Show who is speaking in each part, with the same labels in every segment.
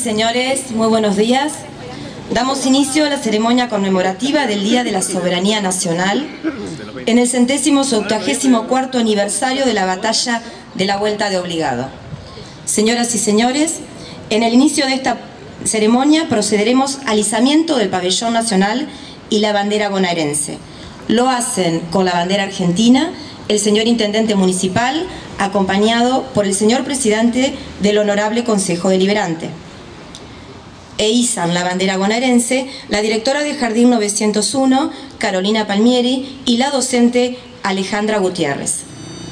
Speaker 1: señores, muy buenos días. Damos inicio a la ceremonia conmemorativa del Día de la Soberanía Nacional en el 184º aniversario de la batalla de la Vuelta de Obligado. Señoras y señores, en el inicio de esta ceremonia procederemos al izamiento del pabellón nacional y la bandera bonaerense. Lo hacen con la bandera argentina el señor Intendente Municipal, acompañado por el señor Presidente del Honorable Consejo Deliberante. E izan la bandera bonaerense la directora de Jardín 901, Carolina Palmieri, y la docente Alejandra Gutiérrez.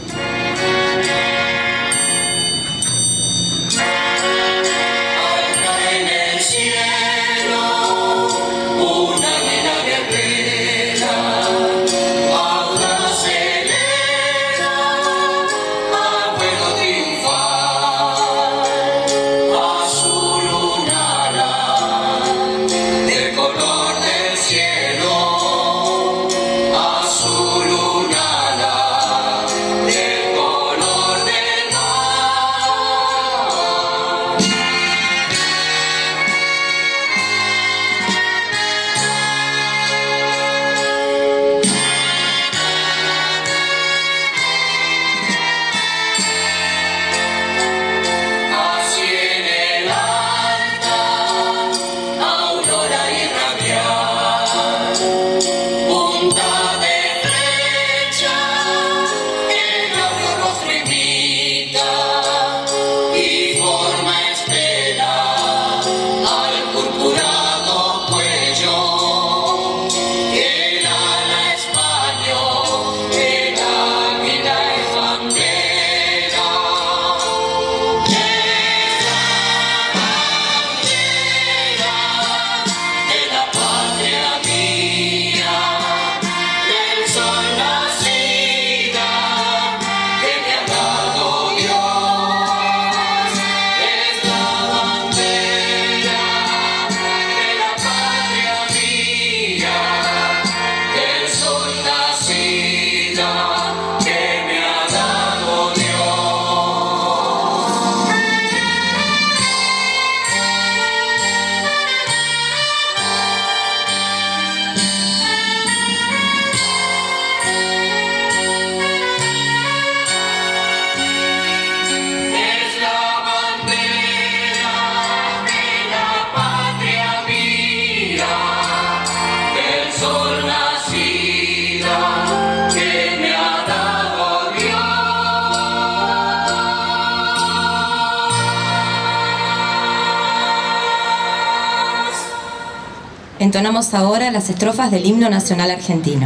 Speaker 1: Entonamos ahora las estrofas del himno nacional argentino.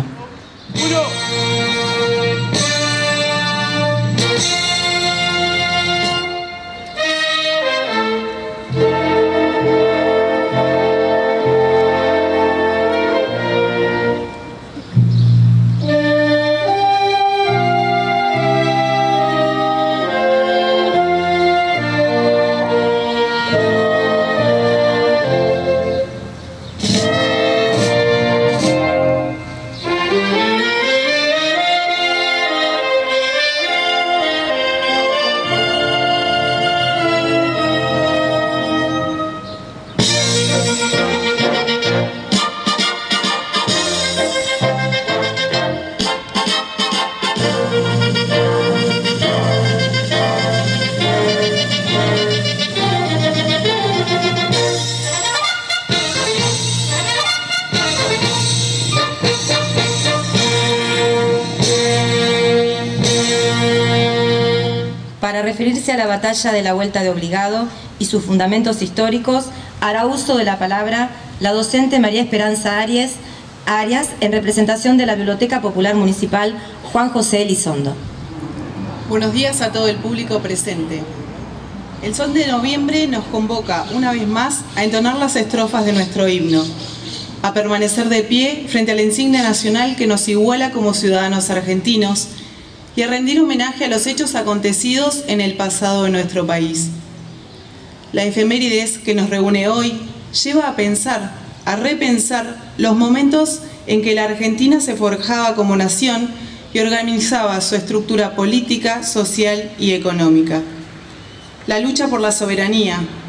Speaker 1: Para referirse a la batalla de la Vuelta de Obligado y sus fundamentos históricos, hará uso de la palabra la docente María Esperanza Arias, en representación de la Biblioteca Popular Municipal Juan José Elizondo.
Speaker 2: Buenos días a todo el público presente. El sol de noviembre nos convoca una vez más a entonar las estrofas de nuestro himno, a permanecer de pie frente a la insignia nacional que nos iguala como ciudadanos argentinos y a rendir homenaje a los hechos acontecidos en el pasado de nuestro país. La efemérides que nos reúne hoy lleva a pensar, a repensar los momentos en que la Argentina se forjaba como nación y organizaba su estructura política, social y económica. La lucha por la soberanía,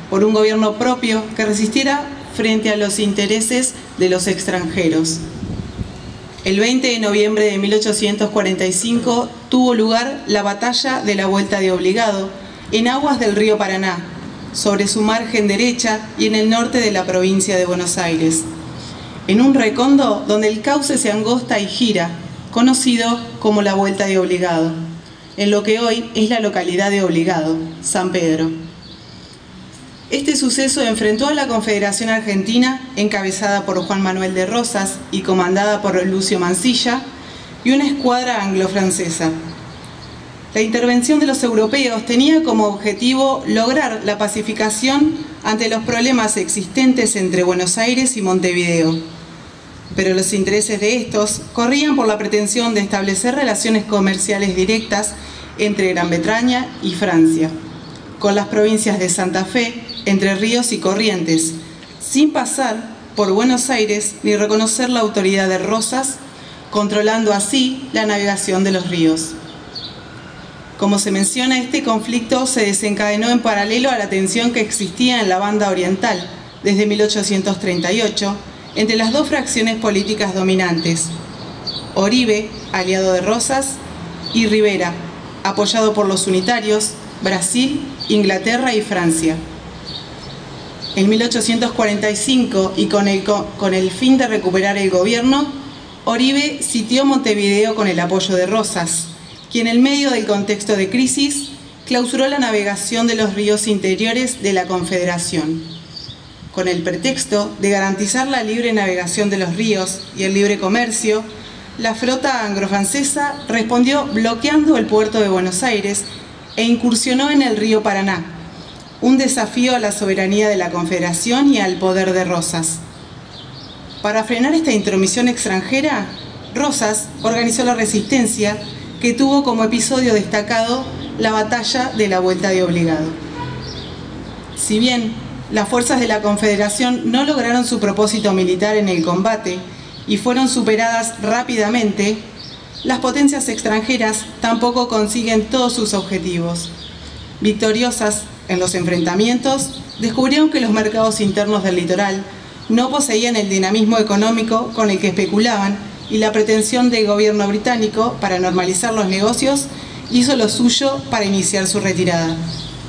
Speaker 2: por un gobierno propio que resistiera frente a los intereses de los extranjeros. El 20 de noviembre de 1845 tuvo lugar la batalla de la Vuelta de Obligado en aguas del río Paraná, sobre su margen derecha y en el norte de la provincia de Buenos Aires, en un recondo donde el cauce se angosta y gira, conocido como la Vuelta de Obligado, en lo que hoy es la localidad de Obligado, San Pedro. Este suceso enfrentó a la Confederación Argentina, encabezada por Juan Manuel de Rosas y comandada por Lucio Mansilla, y una escuadra anglo-francesa. La intervención de los europeos tenía como objetivo lograr la pacificación ante los problemas existentes entre Buenos Aires y Montevideo, pero los intereses de estos corrían por la pretensión de establecer relaciones comerciales directas entre Gran Bretaña y Francia, con las provincias de Santa Fe, Entre Ríos y Corrientes, sin pasar por Buenos Aires ni reconocer la autoridad de Rosas, controlando así la navegación de los ríos. Como se menciona, este conflicto se desencadenó en paralelo a la tensión que existía en la banda oriental desde 1838 entre las dos fracciones políticas dominantes: Oribe, aliado de Rosas, y Rivera, apoyado por los unitarios, Brasil, Inglaterra y Francia. En 1845, y con el fin de recuperar el gobierno, Oribe sitió Montevideo con el apoyo de Rosas, quien en medio del contexto de crisis clausuró la navegación de los ríos interiores de la Confederación, con el pretexto de garantizar la libre navegación de los ríos y el libre comercio. La flota anglo-francesa respondió bloqueando el puerto de Buenos Aires e incursionó en el río Paraná, un desafío a la soberanía de la Confederación y al poder de Rosas. Para frenar esta intromisión extranjera, Rosas organizó la resistencia, que tuvo como episodio destacado la batalla de la Vuelta de Obligado. Si bien las fuerzas de la Confederación no lograron su propósito militar en el combate y fueron superadas rápidamente, las potencias extranjeras tampoco consiguen todos sus objetivos. Victoriosas en los enfrentamientos, descubrieron que los mercados internos del litoral no poseían el dinamismo económico con el que especulaban, y la pretensión del gobierno británico para normalizar los negocios hizo lo suyo para iniciar su retirada.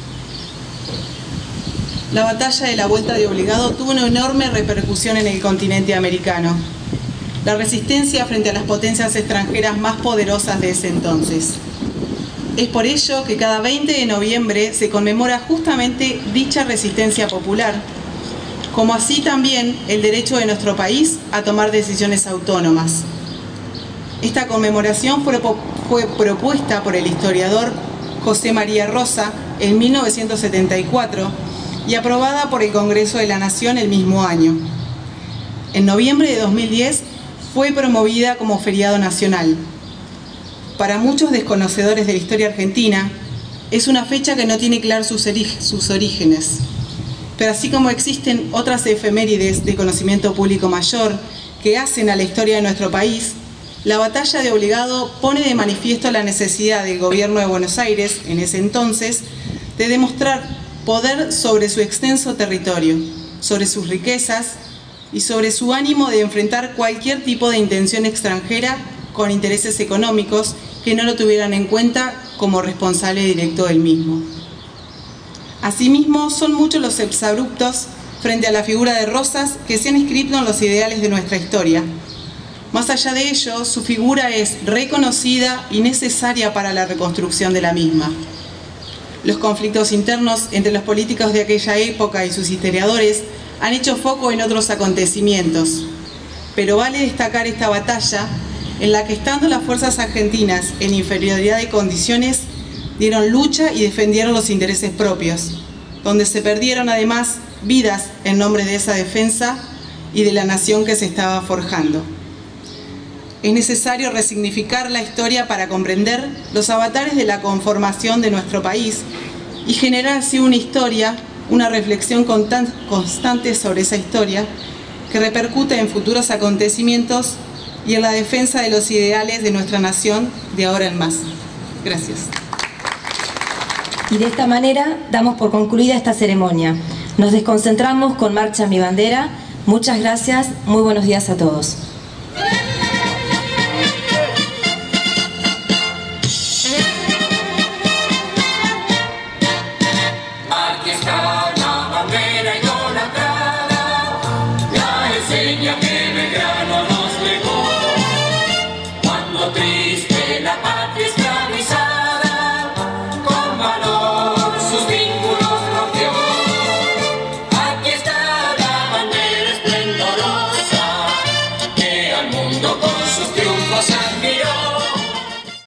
Speaker 2: La batalla de la Vuelta de Obligado tuvo una enorme repercusión en el continente americano, la resistencia frente a las potencias extranjeras más poderosas de ese entonces. Es por ello que cada 20 de noviembre se conmemora justamente dicha resistencia popular, como así también el derecho de nuestro país a tomar decisiones autónomas. Esta conmemoración fue propuesta por el historiador José María Rosa en 1974 y aprobada por el Congreso de la Nación el mismo año. En noviembre de 2010 fue promovida como feriado nacional. Para muchos desconocedores de la historia argentina, es una fecha que no tiene claros sus orígenes. Pero así como existen otras efemérides de conocimiento público mayor que hacen a la historia de nuestro país, la batalla de Obligado pone de manifiesto la necesidad del gobierno de Buenos Aires, en ese entonces, de demostrar poder sobre su extenso territorio, sobre sus riquezas y sobre su ánimo de enfrentar cualquier tipo de intención extranjera con intereses económicos que no lo tuvieran en cuenta como responsable directo del mismo. Asimismo, son muchos los exabruptos frente a la figura de Rosas que se han inscrito en los ideales de nuestra historia. Más allá de ello, su figura es reconocida y necesaria para la reconstrucción de la misma. Los conflictos internos entre los políticos de aquella época y sus historiadores han hecho foco en otros acontecimientos, pero vale destacar esta batalla en la que, estando las fuerzas argentinas en inferioridad de condiciones, dieron lucha y defendieron los intereses propios, donde se perdieron además vidas en nombre de esa defensa y de la nación que se estaba forjando. Es necesario resignificar la historia para comprender los avatares de la conformación de nuestro país y generar así una historia, una reflexión constante sobre esa historia que repercute en futuros acontecimientos y en la defensa de los ideales de nuestra nación de ahora en más. Gracias.
Speaker 1: Y de esta manera damos por concluida esta ceremonia. Nos desconcentramos con Marcha Mi Bandera. Muchas gracias, muy buenos días a todos.